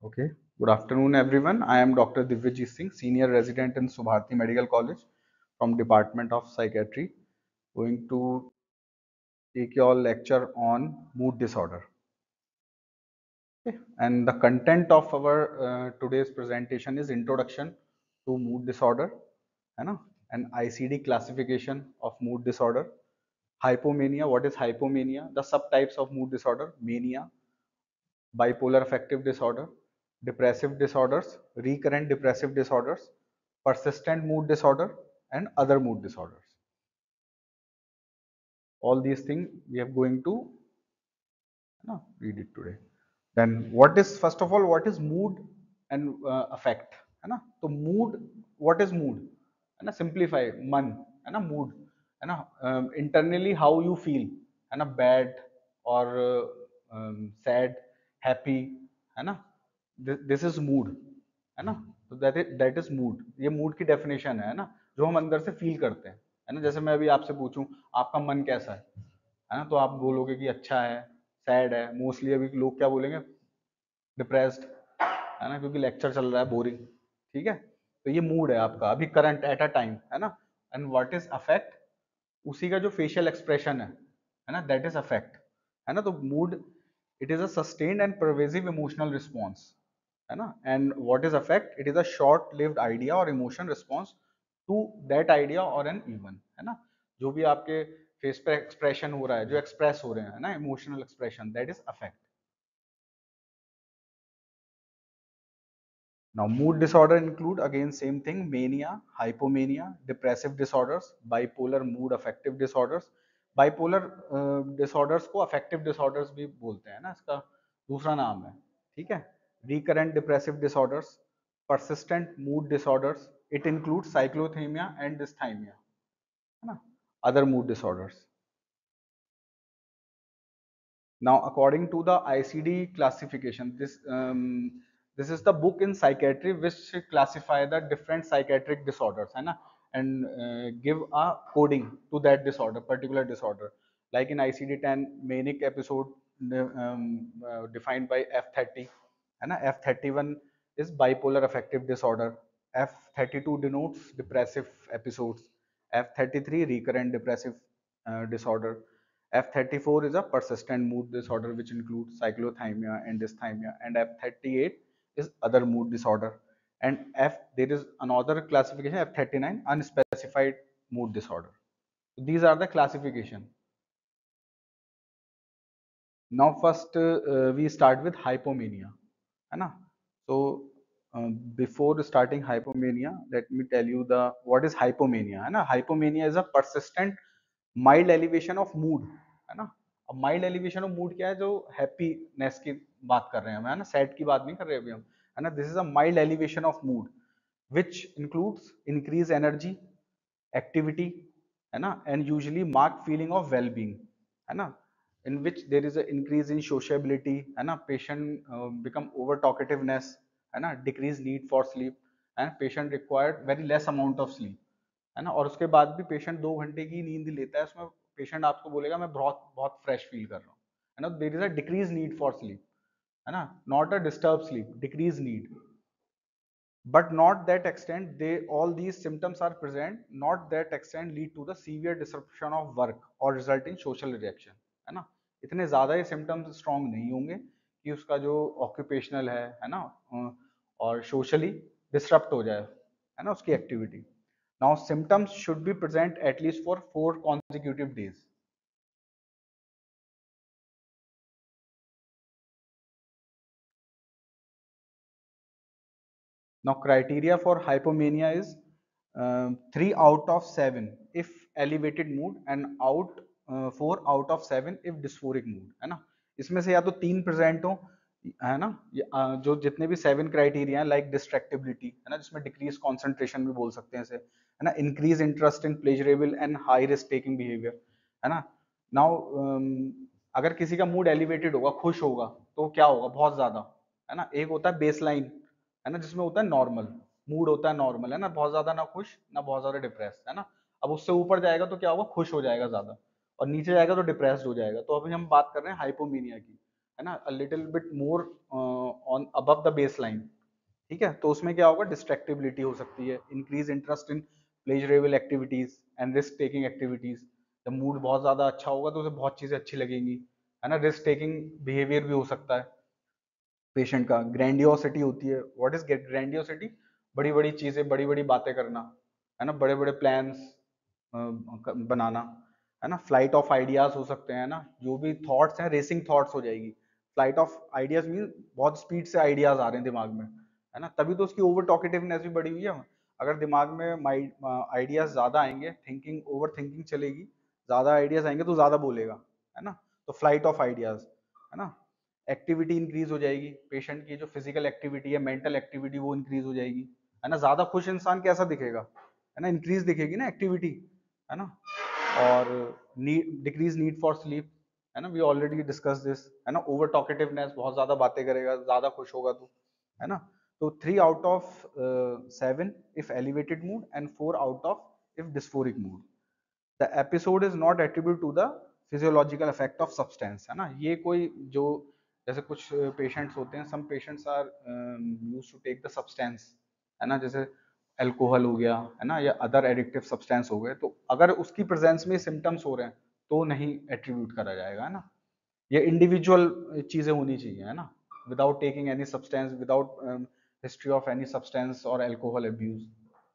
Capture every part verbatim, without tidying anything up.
Okay. Good afternoon, everyone. I am Doctor Divyajit Singh, Senior Resident in Subharti Medical College from Department of Psychiatry, going to take your lecture on mood disorder. Okay. And the content of our uh, today's presentation is Introduction to Mood Disorder, है ना? And I C D classification of mood disorder. Hypomania. What is hypomania? The subtypes of mood disorder: mania, bipolar affective disorder, depressive disorders, recurrent depressive disorders, persistent mood disorder, and other mood disorders. All these things we are going to no, read it today. Then what is, first of all, what is mood and uh, affect? है ना? तो mood, what is mood? है ना? Simplify, मन, है ना? Mood, है ना? Um, internally how you feel, है ना? Bad or uh, um, sad, happy, है ना? This, this is mood, है ना? तो that is that is mood. ये mood की definition है, है ना? जो हम अंदर से feel करते हैं, है ना? जैसे मैं अभी आपसे पूछूं, आपका मन कैसा है, है ना? तो आप बोलोगे कि अच्छा है, सैड है। मोस्टली अभी लोग क्या बोलेंगे, डिप्रेस्ड, है ना, क्योंकि लेक्चर चल रहा है, बोरिंग। ठीक है, तो ये मूड है आपका अभी करंट एट अ टाइम, है ना। एंड व्हाट इज अफेक्ट, उसी का जो फेशियल एक्सप्रेशन है है ना, दैट इज अफेक्ट, है ना। तो mood, it is a sustained and pervasive emotional response, है ना। And what is affect, it is a short lived idea और emotion response to that idea और एन इवन, है ना। जो भी आपके फेस पे एक्सप्रेशन हो रहा है, जो एक्सप्रेस हो रहे हैं, है ना, emotional expression, that is affect. Now, mood disorder include again same thing: mania, hypomania, depressive disorders, bipolar mood affective disorders. Bipolar uh, disorders को affective disorders भी बोलते हैं ना, इसका दूसरा नाम है, ठीक है। Recurrent depressive disorders, persistent mood disorders. It includes cyclothymia and dysthymia, है ना, other mood disorders. Now, according to the I C D classification, this um, this is the book in psychiatry which classify the different psychiatric disorders, है ना, and uh, give a coding to that disorder, particular disorder. Like in I C D ten, manic episode um, uh, defined by F thirty, है ना. F thirty-one is bipolar affective disorder. F thirty-two denotes depressive episodes. F thirty-three recurrent depressive uh, disorder. F thirty-four is a persistent mood disorder which includes cyclothymia and dysthymia, and F thirty-eight is other mood disorder. And F, there is another classification, F thirty-nine, unspecified mood disorder. So these are the classification. Now first uh, we start with hypomania, है ना. So uh, before starting hypomania, let me tell you the what is hypomania, है ना. Hypomania is a persistent mild elevation of mood, है ना. अब mild elevation of mood क्या है, जो हैप्पीनेस की बात कर रहे हैं हम, है ना, सैड की बात नहीं कर रहे अभी हम, है ना. This is a mild elevation of mood which includes increased energy, activity, है ना, and usually marked feeling of well-being, है ना, in which there is an increase in sociability, है ना, patient uh, become over talkativeness, है ना, decreased need for sleep, and patient required very less amount of sleep, है ना. और उसके बाद भी पेशेंट दो घंटे की नींद लेता है, उसमें पेशेंट आपको बोलेगा मैं बहुत बहुत फ्रेश फील कर रहा हूँ, है ना. There is a decrease need for sleep, है ना, not a disturb sleep, decrease need. But not that extent, they all these symptoms are present, not that extent lead to the severe disruption of work or result in social reaction, है ना. इतने ज्यादा ये symptoms strong नहीं होंगे कि उसका जो occupational है है ना, और socially disrupt हो जाए, है ना, उसकी activity. Now symptoms should be present at least for four consecutive days. Now criteria for hypomania is um, three out of seven if elevated mood and out uh, four out of seven if dysphoric mood, है ना. इसमें से या तो तीन present हो, है ना, या, जो जितने भी सेवन क्राइटेरिया हैं, लाइक डिस्ट्रैक्टिबिलिटी, है ना, जिसमें डिक्रीज कंसंट्रेशन भी बोल सकते हैं इसे, है ना, increase interest in pleasurable and high risk taking behaviour, है ना. नाउ अगर किसी का मूड एलिवेटेड होगा, खुश होगा, तो क्या होगा, बहुत ज्यादा, है ना. एक होता है बेस लाइन, है ना, जिसमें होता है नॉर्मल मूड, होता है नॉर्मल, है ना, बहुत ज्यादा ना खुश ना बहुत ज्यादा डिप्रेस, है ना. अब उससे ऊपर जाएगा तो क्या होगा, खुश हो जाएगा ज्यादा, और नीचे जाएगा तो डिप्रेस्ड हो जाएगा. तो अभी हम बात कर रहे हैं हाइपोमीनिया की. है ना, a little bit more on above the baseline, ठीक है, तो उसमें क्या होगा, डिस्ट्रैक्टिबिलिटी हो सकती है, increase interest in pleasurable activities and risk taking activities. जब मूड बहुत ज्यादा अच्छा होगा तो उसे बहुत चीजें अच्छी लगेंगी, है ना, रिस्क टेकिंग बिहेवियर भी हो सकता है पेशेंट का। ग्रैंडियोसिटी होती है, व्हाट इज ग्रैंडियोसिटी, बड़ी बड़ी चीजें, बड़ी बड़ी बातें करना, है ना, बड़े बड़े प्लान्स बनाना, है ना। फ्लाइट ऑफ आइडियाज हो सकते हैं ना, जो भी थॉट्स हैं रेसिंग थॉट्स हो जाएगी। फ्लाइट ऑफ आइडियाज मीन बहुत स्पीड से आइडियाज आ रहे हैं दिमाग में, है ना, तभी तो उसकी ओवर टॉकेटिवनेस भी बढ़ी हुई है। अगर दिमाग में आइडियाज ज्यादा आएंगे, थिंकिंग ओवर थिंकिंग चलेगी, ज्यादा आइडियाज आएंगे तो ज्यादा बोलेगा, है ना, तो फ्लाइट ऑफ आइडियाज, है ना। एक्टिविटी इंक्रीज हो जाएगी, पेशेंट की जो फिजिकल एक्टिविटी है, मेंटल एक्टिविटी, वो इंक्रीज हो जाएगी, है ना। ज्यादा खुश इंसान कैसा दिखेगा, है ना, इंक्रीज दिखेगी ना एक्टिविटी, है ना। और need decrease need for sleep, है ना, वी ऑलरेडी डिस्कस दिस, है ना। ओवर टॉकेटिवनेस, बहुत ज्यादा बातें करेगा, ज्यादा खुश होगा तो, है ना। तो three out of seven if elevated mood and four out of if dysphoric mood. The episode is not attribute to the physiological effect of substance, है ना। ये कोई जो जैसे कुछ पेशेंट्स होते हैं, some patients are used to take the substance, है ना, जैसे अल्कोहल हो गया, है ना, या अदर एडिक्टिव सब्सटेंस हो गए, तो अगर उसकी प्रेजेंस में सिम्टम्स हो रहे हैं तो नहीं एट्रीब्यूट करा जाएगा, है ना। ये इंडिविजुअल चीजें होनी चाहिए, है ना, without taking any substance, without history of any substance और alcohol abuse.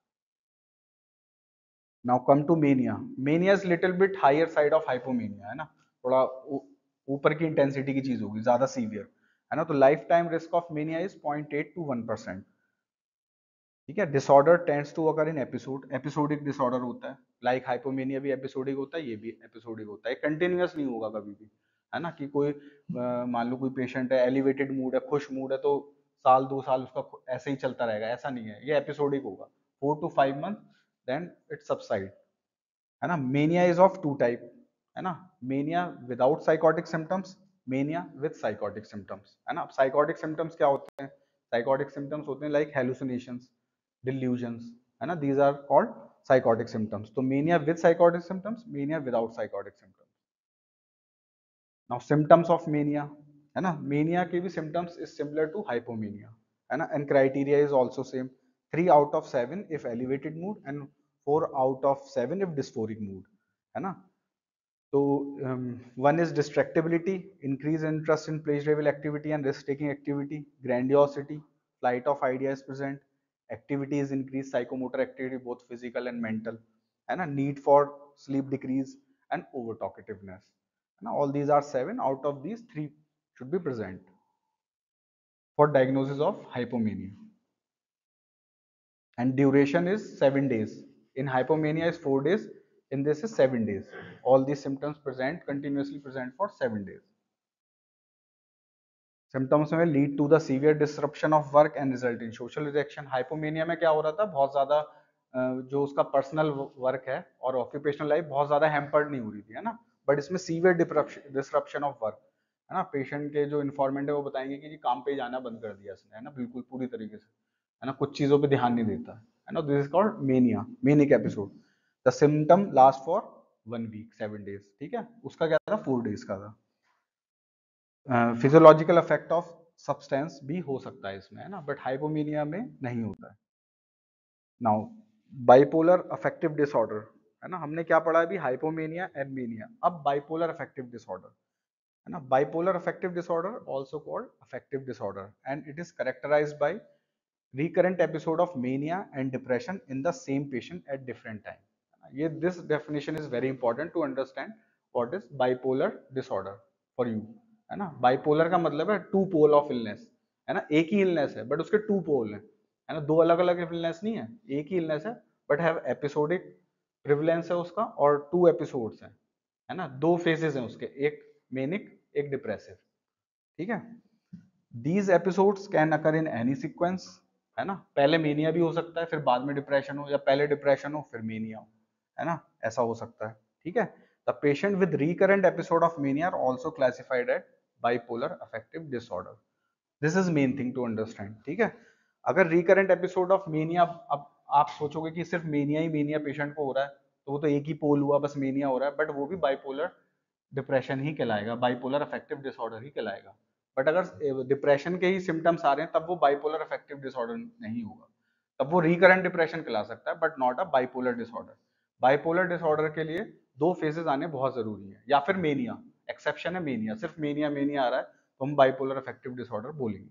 Now come to mania. Mania is little bit higher side of hypomania, है ना, थोड़ा ऊपर की इंटेंसिटी की चीज होगी, ज्यादा सीवियर, है ना। तो lifetime risk of mania is point eight to one percent, ठीक है। Disorder tends to occur in episode, episodic disorder होता है, लाइक हाइपोमेनिया भी एपिसोडिक होता है, ये भी एपिसोडिक होता है, कंटिन्यूअस नहीं होगा कभी भी, है ना। कि कोई मान लो कोई पेशेंट है, एलिवेटेड मूड है, खुश मूड है, तो साल दो साल उसका ऐसे ही चलता रहेगा, ऐसा नहीं है, ये एपिसोडिक होगा, four to five month, then it subside, है ना। Mania is of two type, है ना, mania without psychotic symptoms, mania with psychotic symptoms, है ना। साइकोटिक सिम्टम्स क्या होते हैं, साइकोटिक सिम्टम्स होते हैं लाइक हेलुसिनेशंस, डिल्यूजन्स, है ना, these are called psychotic symptoms. तो mania with psychotic symptoms, mania without psychotic symptoms. Now symptoms of mania, है ना, मेनिया के भी symptoms is similar to hypomania, है ना, and criteria is also same, three out of seven if elevated mood and four out of seven if dysphoric mood, है ना। तो one is distractibility, increase interest in pleasurable activity and risk taking activity, grandiosity, flight of idea is present, activity is increase psychomotor activity both physical and mental, है ना, need for sleep decrease and over talkativeness, है ना। All these are seven out of these three should be present for diagnosis of hypomania, and duration is seven days. In hypomania is four days, in this is seven days. All these symptoms present continuously present for seven days. Symptoms में lead to the severe disruption of work and result in social rejection. Hypomania में क्या हो रहा था, बहुत ज्यादा जो उसका पर्सनल वर्क है और ऑक्यूपेशनल लाइफ बहुत ज्यादा हैम्पर्ड नहीं हो रही थी, है ना, बट इसमें सीवियर डिसरप्शन ऑफ वर्क, है ना। पेशेंट के जो इन्फॉर्मेंट है वो बताएंगे कि जी काम पे जाना बंद कर दिया इसने, है ना, बिल्कुल पूरी तरीके से, है ना, कुछ चीजों पे ध्यान नहीं देता, है ना। This is called mania, manic episode. The symptom last for one week seven days, ठीक है, उसका क्या था, फोर डेज का था। फिजियोलॉजिकल इफेक्ट ऑफ सब्सटेंस भी हो सकता है इसमें, है ना, बट हाइपोमीनिया में नहीं होता है। नाउ बाइपोलर अफेक्टिव डिसऑर्डर, है ना, हमने क्या पढ़ा अभी, हाइपोमेनिया एंड मेनिया, अब बाइपोलर अफेक्टिव डिसऑर्डर, है ना। Bipolar affective disorder also called affective disorder and it is characterized by recurrent episode of mania and depression in the same patient at different time। ये this definition is very important to understand what is bipolar disorder for you, है ना। bipolar का मतलब है to pole of illness, है ना, एक ही इलनेस है बट उसके टू पोल हैं, है ना, दो अलग अलग इलनेस नहीं है, एक ही इलनेस है बट हैव एपिसोडिक प्रिवलेंस है उसका, और टू एपिसोड्स हैं, है ना, दो फेजेस हैं उसके, एक मेनिक एक डिप्रेसिव, ठीक है। These episodes can occur in any sequence, है ना, पहले मेनिया भी हो सकता है फिर बाद में डिप्रेशन हो, या पहले डिप्रेशन हो फिर मेनिया हो, है ना, ऐसा हो सकता है, ठीक है। The patient with recurrent episode of mania are also classified at bipolar affective disorder. This is main thing to understand, ठीक है। अगर रिकरेंट एपिसोड ऑफ मेनिया, अब आप सोचोगे कि सिर्फ मेनिया ही मेनिया पेशेंट को हो रहा है, तो वो तो एक ही पोल हुआ, बस मेनिया हो रहा है, बट वो भी बाइपोलर डिप्रेशन ही कहलाएगा, बाइपोलर अफेक्टिव डिसऑर्डर ही कहलाएगा, बट अगर डिप्रेशन के ही सिम्टम्स आ रहे हैं तब वो बाइपोलर अफेक्टिव डिसऑर्डर नहीं होगा, तब वो रिकरेंट डिप्रेशन कहला सकता है, but not a bipolar disorder. Bipolar disorder के लिए दो फेजेस आने बहुत जरूरी है, या फिर मेनिया, एक्सेप्शन है मेनिया, सिर्फ मेनिया मेनिया आ रहा है तो हम बाइपोलर अफेक्टिव डिसऑर्डर बोलेंगे।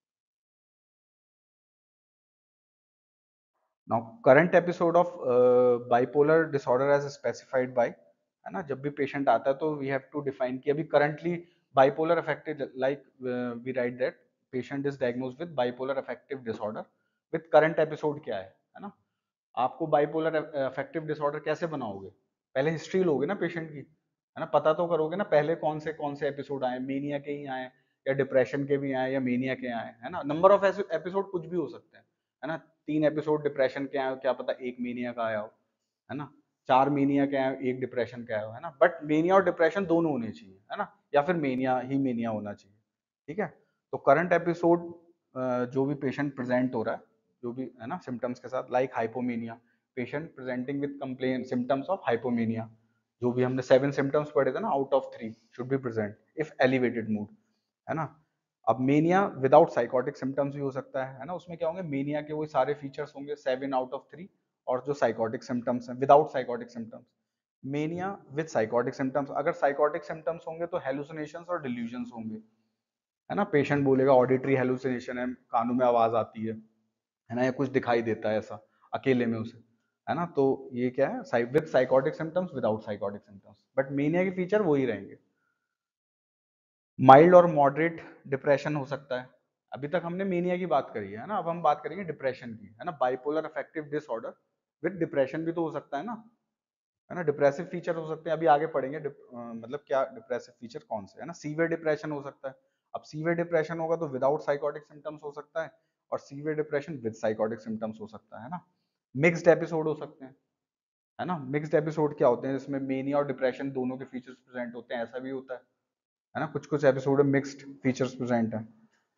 Now current episode of bipolar disorder as specified by, है ना, जब भी पेशेंट आता है तो वी हैव टू डिफाइन कि अभी currently bipolar affective, like we write that patient is diagnosed with bipolar affective disorder with current episode क्या है है ना। आपको बाइपोलर अफेक्टिव डिसऑर्डर कैसे बनाओगे, पहले हिस्ट्री लोगे ना पेशेंट की, है ना, पता तो करोगे ना पहले कौन से कौन से एपिसोड आए, मेनिया के ही आए या डिप्रेशन के भी आए या मेनिया के आए, है ना। नंबर ऑफ एपिसोड कुछ भी हो सकते हैं, है ना, तीन एपिसोड डिप्रेशन के आए हो, क्या पता एक मेनिया का आया हो, है ना, चार मेनिया के आए हो, एक डिप्रेशन का आया हो, है ना, बट मेनिया और डिप्रेशन दोनों होने चाहिए, है ना, या फिर मेनिया ही मेनिया होना चाहिए, ठीक है। तो करंट एपिसोड जो भी पेशेंट प्रेजेंट हो रहा है, जो भी, है ना, सिम्टम्स के साथ, like hypomania, patient presenting with complain symptoms of hypomania, जो भी हमने सेवन सिम्टम्स पढ़े थे ना, out of three should be present if elevated mood, है ना। अब मेनिया विदाउट साइकोटिक सिम्टम्स भी हो सकता है है ना, उसमें क्या होंगे, मेनिया के वो सारे फीचर्स होंगे सेवन आउट ऑफ थ्री, और जो साइकोटिक सिम्टम्स हैं without psychotic symptoms. Mania with psychotic symptoms, अगर साइकोटिक सिम्टम्स होंगे तो हेलुसिनेशंस और डिल्यूजन्स होंगे, है ना, पेशेंट बोलेगा ऑडिटरी हेलुसिनेशन है, कानों में आवाज आती है है ना, या कुछ दिखाई देता है ऐसा अकेले में उसे, है ना, तो ये क्या है, with psychotic symptoms without psychotic symptoms, but mania के फीचर वही रहेंगे। माइल्ड और मॉडरेट डिप्रेशन हो सकता है, अभी तक हमने मेनिया की बात करी है ना, अब हम बात करेंगे डिप्रेशन की, है ना, bipolar affective disorder with depression भी तो हो सकता है ना, है ना, डिप्रेसिव फीचर हो सकते हैं, अभी आगे पढ़ेंगे डिप, अ, मतलब क्या डिप्रेसिव फीचर कौन से, है ना। सीवियर डिप्रेशन हो सकता है, अब सीवियर डिप्रेशन होगा तो विदाउट साइकोटिक सिम्टम्स हो सकता है, और severe depression with psychotic symptoms हो सकता है ना। मिक्स्ड एपिसोड हो सकते हैं, है ना, मिक्स्ड एपिसोड क्या होते हैं, जिसमें मेनिया और डिप्रेशन दोनों के फीचर्स प्रेजेंट होते हैं, ऐसा भी होता है है ना, कुछ कुछ एपिसोड में मिक्स्ड फीचर्स प्रेजेंट है।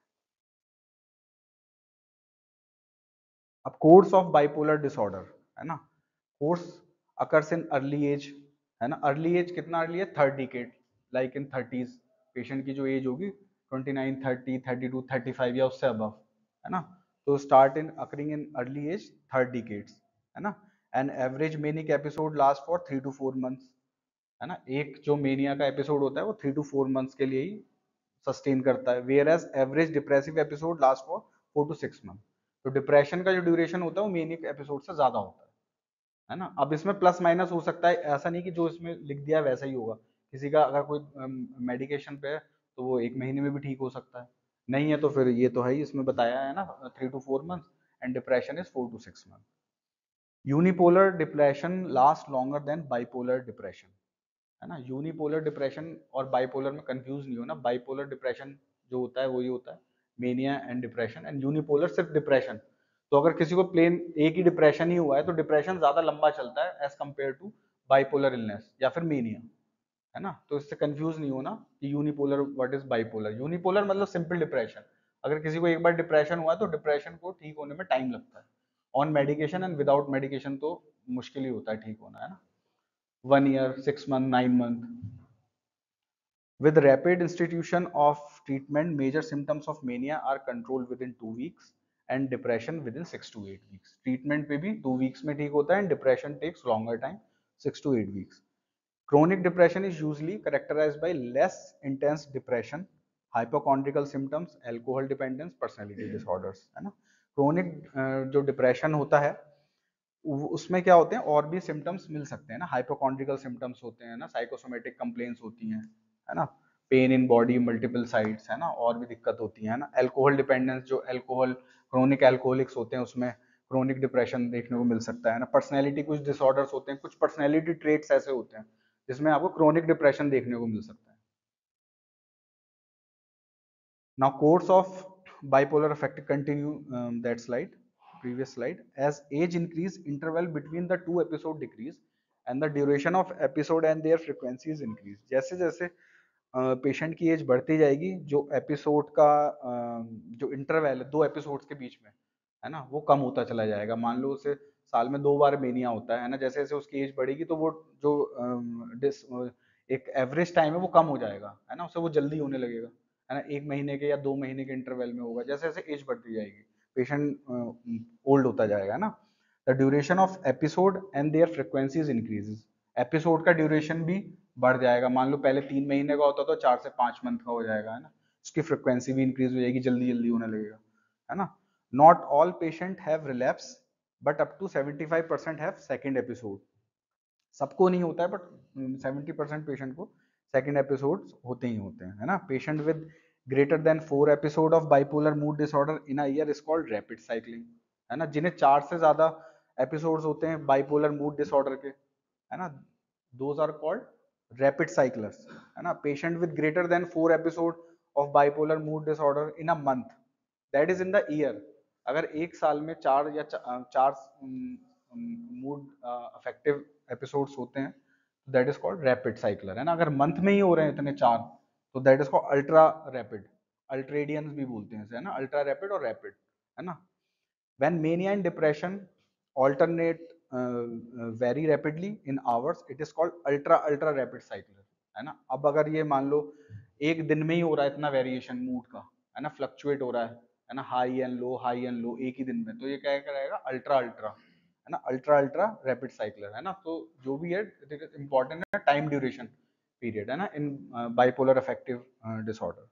अब कोर्स ऑफ बाइपोलर डिसऑर्डर, है ना, course occurs in early age, है ना, अर्ली एज कितना अर्ली है, third decade, like in thirties, patient की जो एज होगी twenty nine, thirty, thirty two, thirty five या उससे अबव, है ना, तो start in occurring in early age third decades, है ना, and average manic episode last for three to four months, है ना, एक जो मेनिया का एपिसोड होता है वो थ्री टू फोर मंथ्स के लिए ही सस्टेन करता है, whereas average depressive episode last for four to six month. तो डिप्रेशन का जो ड्यूरेशन होता है वो मेनिक एपिसोड से ज्यादा होता है है ना। अब इसमें प्लस माइनस हो सकता है, ऐसा नहीं कि जो इसमें लिख दिया है वैसा ही होगा, किसी का अगर कोई मेडिकेशन पे है तो वो एक महीने में भी ठीक हो सकता है, नहीं है तो फिर ये तो है ही, इसमें बताया है ना, three to four month, and depression is four to six month. Unipolar depression last longer than bipolar depression, है ना, यूनिपोलर डिप्रेशन और बाइपोलर में कंफ्यूज नहीं होना, बाइपोलर डिप्रेशन जो होता है वही होता है mania and depression, and unipolar सिर्फ डिप्रेशन। तो अगर किसी को प्लेन एक ही डिप्रेशन ही हुआ है तो डिप्रेशन ज्यादा लंबा चलता है as compare to bipolar illness या फिर मेनिया, है ना, तो इससे कंफ्यूज नहीं होना कि unipolar what is bipolar. Unipolar मतलब सिंपल डिप्रेशन, अगर किसी को एक बार डिप्रेशन हुआ है तो डिप्रेशन को ठीक होने में टाइम लगता है, on medication and without medication तो मुश्किल ही होता है ठीक होना, है ना, one year, six month, nine month. With rapid institution of treatment, major symptoms of mania are controlled within two weeks and depression within six to eight weeks. Treatment पे भी two weeks में ठीक होता है and depression takes longer time, six to eight weeks. Chronic depression is usually characterized by less intense depression, hypochondriacal symptoms, alcohol dependence, personality disorders, है ना। Chronic uh, जो depression होता है उसमें क्या होते हैं और भी सिम्टम्स मिल सकते हैं ना, हाइपोकॉन्ड्रिकल सिम्टम्स होते हैं ना, साइकोसोमेटिक कंप्लेंट्स होती हैं, है ना, pain in body multiple sides, है ना, और भी दिक्कत होती है ना, अल्कोहल डिपेंडेंस, जो अल्कोहल क्रोनिक अल्कोहलिक्स होते हैं उसमें क्रोनिक डिप्रेशन देखने को मिल सकता है ना, पर्सनैलिटी कुछ डिसऑर्डर्स होते हैं, कुछ पर्सनैलिटी ट्रेट्स ऐसे होते हैं जिसमें आपको क्रोनिक डिप्रेशन देखने को मिल सकता है। Now course of bipolar affect continue um, that slide, previous slide. As age increase, interval between the two episode decrease and the duration of episode and their frequencies increase. जैसे जैसे patient की as बढ़ती जाएगी, जो episode का uh, जो interval है दो एपिसोड्स के बीच में, है ना, वो कम होता चला जाएगा। मान लो उसे साल में दो बार मेनिया होता है ना, जैसे जैसे उसकी एज बढ़ेगी तो वो जो um, डिस, एक एवरेज टाइम है वो कम हो जाएगा, है ना, उसे वो जल्दी होने लगेगा, है ना, एक महीने के या दो महीने के इंटरवल में होगा, जैसे जैसे एज बढ़ती जाएगी पेशेंट ओल्ड होता जाएगा ना। The duration of episode and their frequencies increases, episode का ड्यूरेशन भी बढ़ जाएगा। मान लो पहले तीन महीने का होता तो चार से पांच मंथ का हो जाएगा, है ना, उसकी फ्रिक्वेंसी भी इंक्रीज हो जाएगी, जल्दी जल्दी होने लगेगा, है ना। Not all patient have relapse but up to seventy five percent have second episode, सबको नहीं होता है बट सेवेंटी परसेंट पेशेंट को सेकेंड एपिसोड होते ही होते हैं, है ना। Patient with greater than four episode of bipolar mood disorder in a year is called rapid cycling, है ना, जिन्हें चार से ज्यादा एपिसोड्स होते हैं बाइपोलर मूड डिसऑर्डर के, है ना, those are called rapid cyclers, है ना। Patient with greater than four episode of bipolar mood disorder in a month, that is in the year, अगर एक साल में चार या चा, चार मूड अफेक्टिव एपिसोड्स होते हैं तो that is called rapid cycler, है ना। अगर मंथ में ही हो रहे हैं इतने चार तो that is called ultra rapid, ultradians भी बोलते हैं इसे, है ना, अल्ट्रा रैपिड और रैपिड, है ना। When mania and depression alternate uh, uh, very rapidly in hours, it is called ultra ultra rapid cycler, है ना। अब अगर ये मान लो एक दिन में ही हो रहा है इतना वेरिएशन मूड का, है ना, फ्लक्चुएट हो रहा है है ना, high and low high and low एक ही दिन में, तो ये क्या कराएगा, अल्ट्रा अल्ट्रा, है ना, अल्ट्रा अल्ट्रा रैपिड साइक्लर, है ना। तो जो भी है इंपॉर्टेंट है टाइम ड्यूरेशन पीरियड, है ना, in bipolar affective disorder.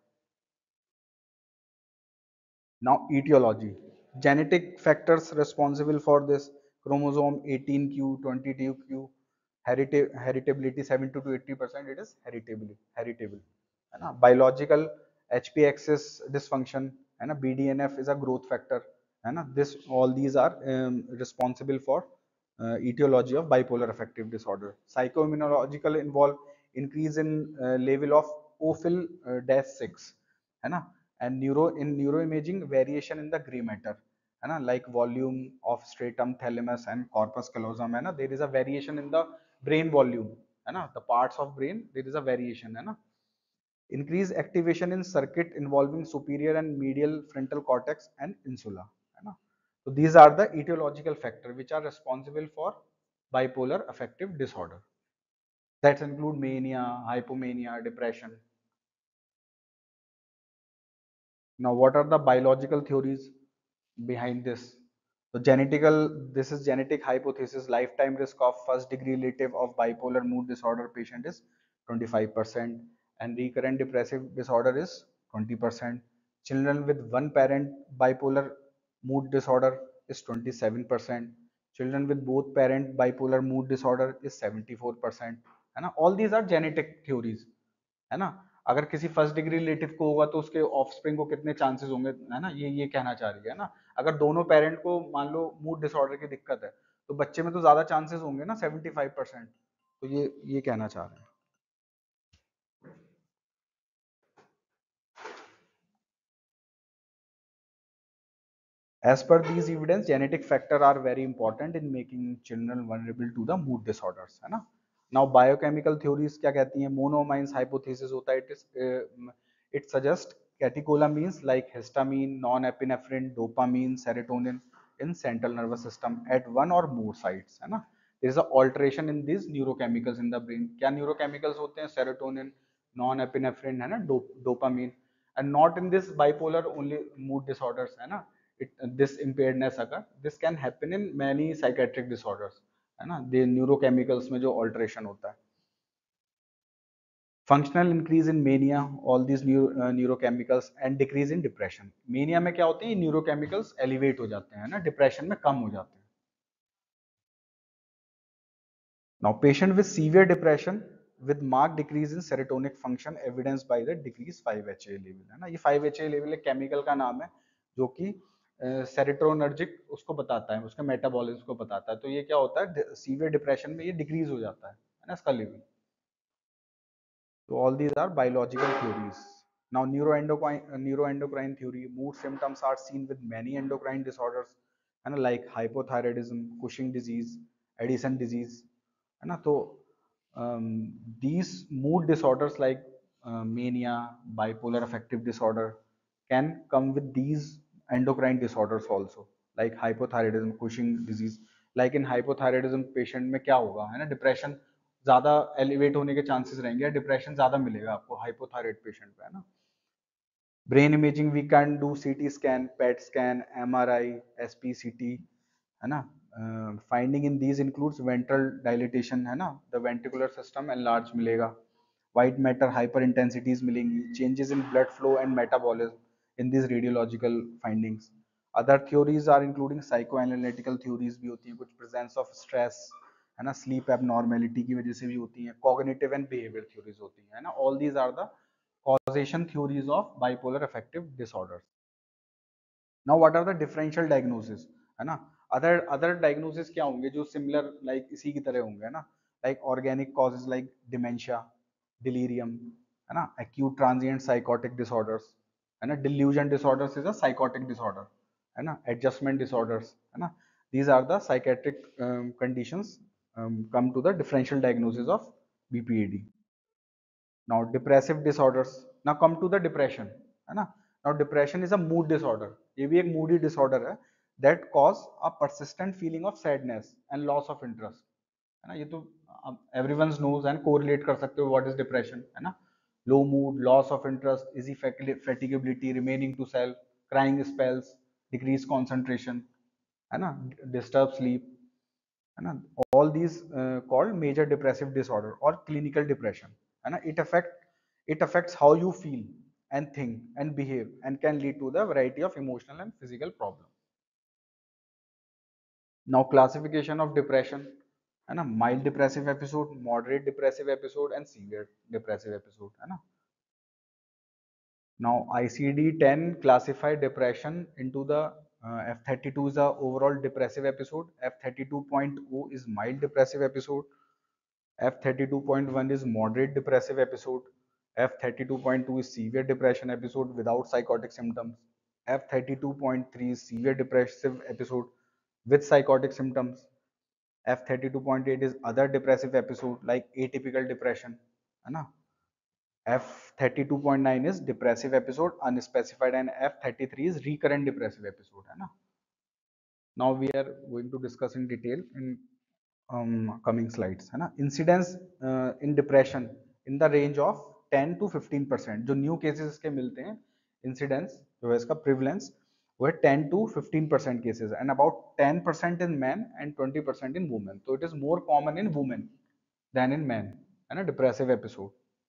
Now, etiology. Genetic factors responsible for this: chromosome eighteen q, twenty-two q, herita heritability seventy to eighty percent, it is heritable, heritable. है ना? Biological H P axis dysfunction, है ना? B D N F is a growth factor, है ना? This all these are um, responsible for uh, etiology of bipolar affective disorder. Psychoimmunological involve increase in uh, level of O F I L six, है ना, and neuro in neuroimaging variation in the gray matter, है ना, like volume of stratum thalamus and corpus callosum, है ना, there is a variation in the brain volume, है ना, the parts of brain there is a variation, है ना। Increase activation in circuit involving superior and medial frontal cortex and insula, है ना। So these are the etiological factors which are responsible for bipolar affective disorder, that include mania, hypomania, depression. Now, what are the biological theories behind this? So, genetical, this is genetic hypothesis. Lifetime risk of first degree relative of bipolar mood disorder patient is twenty-five percent, and recurrent depressive disorder is twenty percent. Children with one parent bipolar mood disorder is twenty-seven percent. Children with both parent bipolar mood disorder is seventy-four percent. है ना, all these are genetic theories, है ना। अगर किसी first degree relative को होगा तो उसके ऑफस्प्रिंग को कितने चांसेस होंगे, है ना, ये ये कहना चाह रही है ना। अगर दोनों पेरेंट को मान लो मूड डिसऑर्डर की दिक्कत है तो बच्चे में तो ज्यादा चांसेस होंगे ना, सेवेंटी फाइव परसेंट, तो ये ये कहना चाह रहे हैं। As per these evidence, genetic factors are very important in making children vulnerable to the mood disorders, है ना। Now biochemical theories क्या कहती हैं? Monoamines hypothesis होता है, it is uh, it suggests catecholamines like histamine, norepinephrine, dopamine, serotonin in central nervous system at one or more sites, है ना। There is a alteration in these neurochemicals in the brain. क्या neurochemicals होते हैं? Serotonin, norepinephrine, है ना, dopamine, and not in this bipolar only mood disorders, है ना। it, this impairedness occur, this can happen in many psychiatric disorders, है ना, the neurochemicals में जो alteration होता है। Functional increase in mania, all these neuro, uh, neurochemicals and decrease in depression. Mania में क्या होते हैं? neurochemicals elevate हो जाते हैं ना, depression में कम हो जाते हैं। Now patient with severe depression with marked decrease in serotonin function evidenced by the decreased five H A level, है ना। ये five H A level एक केमिकल का नाम है जो कि सेरोटोनर्जिक उसको बताता है, उसके मेटाबॉलिज्म को बताता है। तो ये क्या होता है, सीवियर डिप्रेशन में ये डिक्रीज हो जाता है है ना, इसका level. So all these are biological theories. Now neuroendocrine uh, neuroendocrine theory, mood symptoms are seen with many endocrine disorders, है ना, like hypothyroidism, Cushing disease, Addison disease, है ना। तो um, these mood disorders like uh, mania, bipolar affective disorder can come with these endocrine disorders also, like hypothyroidism, Cushing disease. Like in hypothyroidism patient में क्या होगा, है ना, depression ज्यादा elevate होने के चांसेस रहेंगे, डिप्रेशन ज्यादा मिलेगा आपको हाइपोथायराइड पेशेंट पे, है ना। Brain imaging we can do CT scan, PET scan, MRI, SPCT, है ना. Finding in these includes ventral dilatation, है ना, द वेंट्रिकुलर सिस्टम एनलार्ज मिलेगा, white matter hyperintensities मिलेंगी, changes in blood flow and metabolism in these radiological findings. Other theories are including psychoanalytical theories भी होती हैं, कुछ presence of stress, है ना, sleep abnormality की वजह से भी होती हैं, cognitive and behavior theories होती हैं, है ना. All these are the causation theories of bipolar affective disorders. Now what are the differential diagnosis, है ना. other other diagnosis क्या होंगे जो similar like इसी की तरह होंगे, है ना, like organic causes like dementia, delirium, है ना, acute transient psychotic disorders, है ना, delusion disorders is a psychotic disorder, है ना, adjustment disorders, है ना. These are the psychiatric um, conditions um, come to the differential diagnosis of B P A D. Now depressive disorders. Now come to the depression, है ना. Now depression is a mood disorder. ये भी एक moody disorder है that cause a persistent feeling of sadness and loss of interest, है ना. ये तो everyone knows and correlate कर सकते हो what is depression, है ना. Low mood, loss of interest, easy fatigability, remaining to self, crying spells, decreased concentration, है ना, disturb sleep, है ना. All these uh, called major depressive disorder or clinical depression, है ना. it affect it affects how you feel and think and behave and can lead to the variety of emotional and physical problems. Now classification of depression, है ना, mild depressive episode, moderate depressive episode and severe depressive episode, है ना. Now I C D ten classify depression into the uh, F thirty-two is the overall depressive episode, F thirty-two point zero is mild depressive episode, F thirty-two point one is moderate depressive episode, F thirty-two point two is severe depression episode without psychotic symptoms, F thirty-two point three is severe depressive episode with psychotic symptoms, F thirty-two point eight is other depressive episode like atypical depression, है ना. F thirty-two point nine is depressive episode unspecified and F thirty-three is recurrent depressive episode, है ना. Now we are going to discuss in detail in um, coming slides, है ना. Incidence uh, in depression in the range of ten to fifteen percent. जो new cases इसके मिलते हैं, incidence जो है इसका prevalence वो है ten to fifteen percent cases and about ten percent in men and twenty percent in women. So it is more common in women than in men, है ना, depressive episode.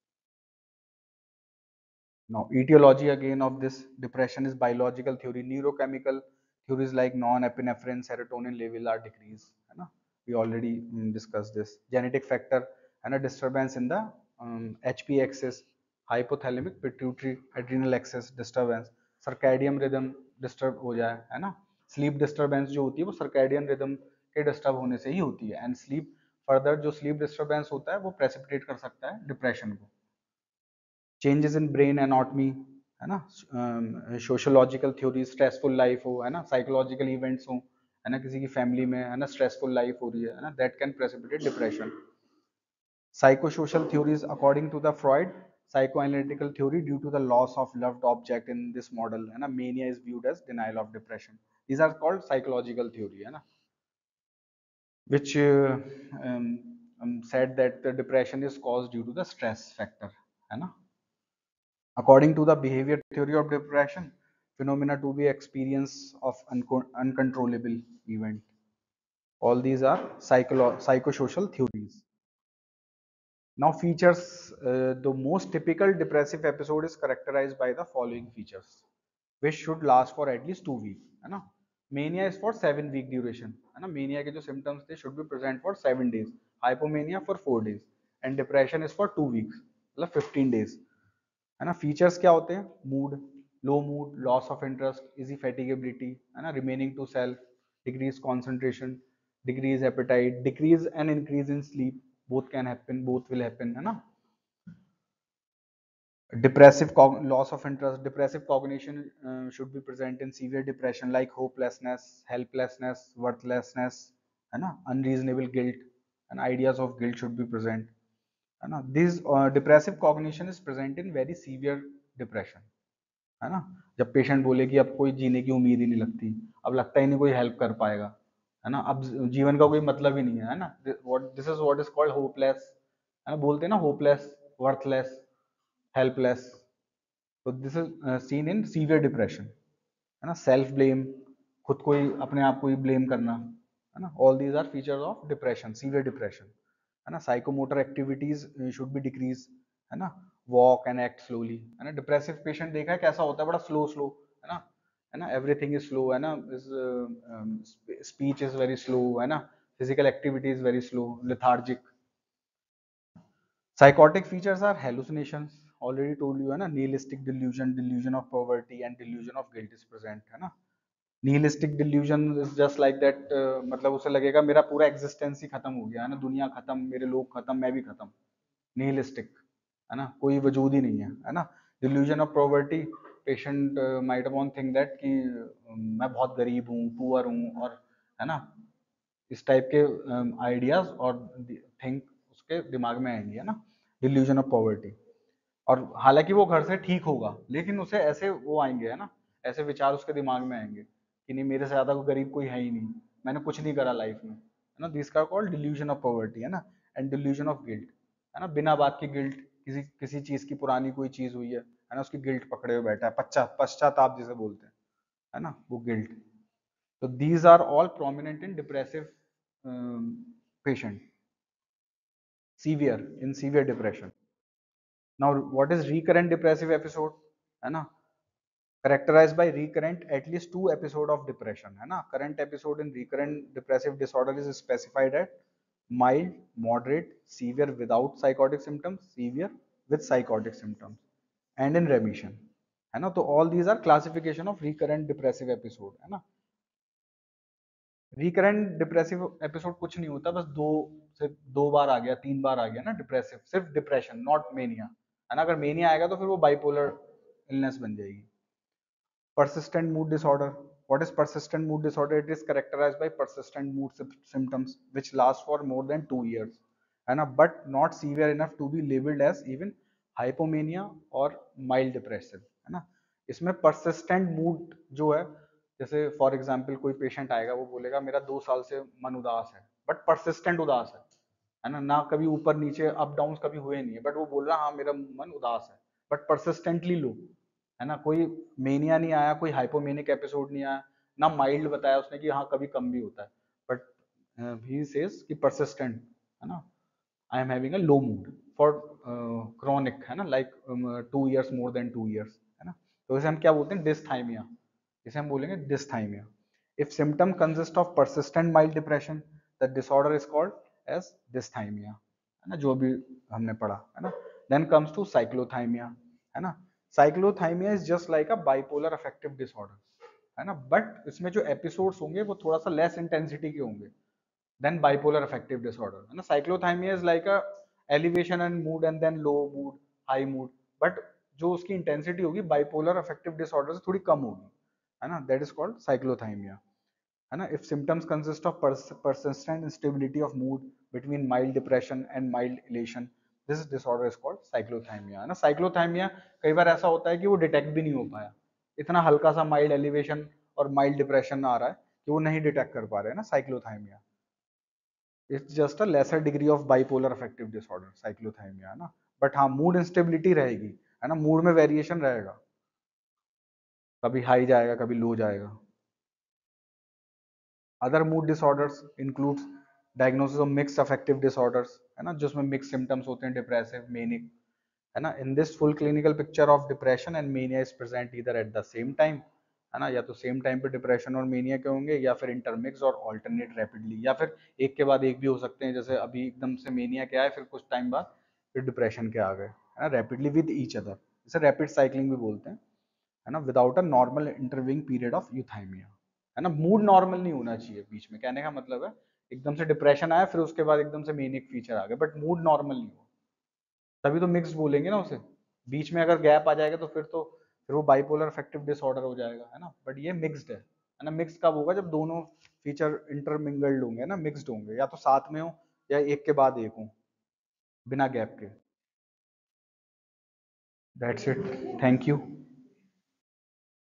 Now, etiology again of this depression is biological theory, neurochemical theories like non-epinephrine, serotonin level are decreased. है ना? We already um, discussed this. Genetic factor and a disturbance in the um, H P axis, hypothalamic pituitary adrenal axis disturbance, circadian rhythm disturb हो जाए, है ना? Sleep disturbance जो होती है वो circadian rhythm के disturb होने से ही होती है and sleep further जो sleep disturbance होता है वो precipitate कर सकता है depression को. चेंजेस इन ब्रेन एनाटॉमी, है ना, सोशोलॉजिकल थ्योरी, स्ट्रेसफुल लाइफ हो, है ना, साइकोलॉजिकल इवेंट्स हो, है ना, किसी की फैमिली में, है ना, स्ट्रेसफुल लाइफ हो रही है, है ना, that can precipitate depression. Psychosocial theories according to the Freud, psychoanalytical theory due to the loss of loved object in this model, है ना, mania is viewed as denial of depression. These are called psychological theory, है ना, which uh, um, um, said that the depression is caused due to the stress factor, है ना. According to the behavior theory of depression, phenomena to be experience of unco- uncontrollable event. All these are psycholo- psychosocial theories. Now features, uh, the most typical depressive episode is characterized by the following features, which should last for at least two weeks. है ना? Mania is for seven week duration. है ना? Mania के जो symptoms they should be present for seven days. Hypomania for four days. And depression is for two weeks. मतलब fifteen days. है ना. Features क्या होते हैं? Mood, low mood, loss of interest, easy fatigability, है ना, remaining to self, decrease concentration, decrease appetite, decrease and increase in sleep, both can happen, both will happen, है ना. Depressive loss of interest, depressive cognition uh, should be present in severe depression like hopelessness, helplessness, worthlessness, है ना, unreasonable guilt, and ideas of guilt should be present, है ना. This uh, depressive cognition is present in very severe depression, है ना. जब patient बोले कि अब कोई जीने की उम्मीद ही नहीं लगती, अब लगता ही नहीं कोई हेल्प कर पाएगा, है ना, अब जीवन का कोई मतलब ही नहीं है, है ना. What this is what is called hopeless, है ना, बोलते हैं ना, होपलेस, वर्थलेस, हेल्पलेस, तो this is seen in severe depression, है ना। सेल्फ ब्लेम, खुद को ही अपने आप को ही ब्लेम करना, है ना। All these are features of depression, severe depression, है ना। Psychomotor activities should be decrease, है ना। वॉक एंड एक्ट स्लोली, है ना। डिप्रेसिव पेशेंट देखा है कैसा होता है, बड़ा स्लो स्लो, है ना, है ना। एवरीथिंग इज स्लो, है ना। स्पीच इज वेरी स्लो, है ना। Physical activity is very slow, lethargic. Psychotic features are hallucinations. Already told you है ना. Nihilistic delusion, delusion of poverty and delusion of guilt is present, है ना. Nihilistic delusion is just like that. uh, मतलब उसे लगेगा मेरा पूरा existence ही खत्म हो गया, है ना. दुनिया खत्म, मेरे लोग खत्म, मैं भी खत्म. Nihilistic, है ना. कोई वजूद ही नहीं है, है ना. Delusion of poverty, patient uh, might upon think that कि uh, मैं बहुत गरीब हूँ, पुअर हूँ, और है ना, इस टाइप के आइडियाज और थिंक उसके दिमाग में आएंगे, है ना. Delusion of poverty. और हालांकि वो घर से ठीक होगा, लेकिन उसे ऐसे वो आएंगे, है ना, ऐसे विचार उसके दिमाग में आएंगे कि नहीं, मेरे से ज्यादा कोई गरीब कोई है ही नहीं, मैंने कुछ नहीं करा लाइफ में, है ना. दिस का कॉल्ड डिल्यूजन ऑफ पॉवर्टी, है ना. एंड डिल्यूजन ऑफ गिल्ट, है ना. बिना बात की गिल्ट, किसी किसी चीज की पुरानी कोई चीज हुई है है ना, उसकी गिल्ट पकड़े हुए बैठा है, पश्चा पश्चाताप जिसे बोलते हैं, है ना, वो guilt. So these are all prominent in depressive um, patient, severe, in severe depression. Now, what is recurrent depressive episode? है ना, characterized by recurrent at least two episode of depression, है ना. Current episode in recurrent depressive disorder is specified at mild, moderate, severe without psychotic symptoms, severe with psychotic symptoms, and in remission, है ना. तो all these are classification of recurrent depressive episode, है ना. Recurrent depressive episode कुछ नहीं होता, बस दो से दो बार आ गया, तीन बार आ गया ना डिप्रेसिव, सिर्फ डिप्रेशन, नॉट मेनिया, है ना. अगर मेनिया आएगा तो फिर वो बाइपोलर इलनेस बन जाएगी. persistent mood disorder. What is persistent mood disorder? It is characterized by persistent mood symptoms which last for more than two years, है ना, but not severe enough to be labeled as even hypomania or mild depressive, है ना. इसमें persistent mood जो है, जैसे for example कोई patient आएगा, वो बोलेगा मेरा दो साल से मन उदास है, बट persistent उदास है है ना, ना कभी ऊपर नीचे अप डाउन कभी हुए नहीं है, बट वो बोल रहा हाँ मेरा मन उदास है, बट persistently लो, है ना. कोई मेनिया नहीं आया, कोई हाइपोमेनिक एपिसोड नहीं आया, ना माइल्ड बताया उसने कि हाँ कभी कम भी होता है, बट ही सेज कि परसिस्टेंट, है ना. I am having a low mood for chronic, है ना, like two years, more than two years, है ना. तो इसे हम क्या बोलते हैं, डिस्थाइमिया. इसे हम बोलेंगे dysthymia. If symptom consist of persistent mild depression, the disorder is called as dysthymia, है ना, जो भी हमने पढ़ा, है ना. देन कम्स टू साइक्लोथाइमिया, है ना. Cyclothymia is just like a bipolar affective disorder, है ना, बट इसमें जो एपिसोड्स होंगे वो थोड़ा सा लेस इंटेंसिटी के होंगे देन बाइपोलर अफेक्टिव डिसऑर्डर, है ना. Cyclothymia is like a elevation and mood and then low mood, high mood, but जो उसकी इंटेंसिटी होगी बाइपोलर अफेक्टिव डिसऑर्डर से थोड़ी कम होगी, है ना. दैट इज कॉल्ड साइक्लोथाइमिया, है ना. If symptoms consist of persistent instability of mood between mild depression and mild elation, this disorder is called cyclothymia, है ना. साइक्लोथाइमिया कई बार ऐसा होता है कि वो डिटेक्ट भी नहीं हो पाया, इतना हल्का सा माइल्ड एलिवेशन और माइल्ड डिप्रेशन आ रहा है कि वो नहीं डिटेक्ट कर पा रहे हैं ना. Cyclothymia it's just a lesser degree of bipolar affective disorder, cyclothymia, है ना. बट हाँ, मूड इंस्टेबिलिटी रहेगी, है ना, मूड में वेरिएशन रहेगा, कभी हाई जाएगा, कभी लो जाएगा. Other mood disorders includes diagnosis of mixed affective disorders, है ना, जिसमें मिक्स सिम्टम्स होते हैं, डिप्रेसिव, मेनिक, है ना. In this full clinical picture of depression and mania is present either at the same time, है ना, या तो सेम टाइम पे डिप्रेशन और मेनिया के होंगे, या फिर इंटरमिक्स और ऑल्टरनेट रैपिडली, या फिर एक के बाद एक भी हो सकते हैं, जैसे अभी एकदम से मेनिया के आए, फिर कुछ टाइम बाद फिर डिप्रेशन के आ गए, है ना, रैपिडली विद ईच अदर, इसे रैपिड साइक्लिंग भी बोलते हैं, है ना, without a normal intervening period of euthymia, है ना. मूड नॉर्मल नहीं होना चाहिए बीच में, कहने का मतलब है एकदम से डिप्रेशन आया फिर उसके बाद एकदम से मेनिक फीचर आ गए, बट मूड नॉर्मल नहीं हो, तभी तो मिक्स बोलेंगे ना उसे. बीच में अगर गैप आ जाएगा तो फिर तो फिर वो बाइपोलर अफेक्टिव डिसऑर्डर हो जाएगा, है ना. बट ये मिक्स्ड है है ना. मिक्स कब होगा, जब दोनों फीचर इंटरमिंगल्ड होंगे ना, मिक्स्ड होंगे, या तो साथ में हो या एक के बाद एक हो, बिना गैप के. That's it, thank you.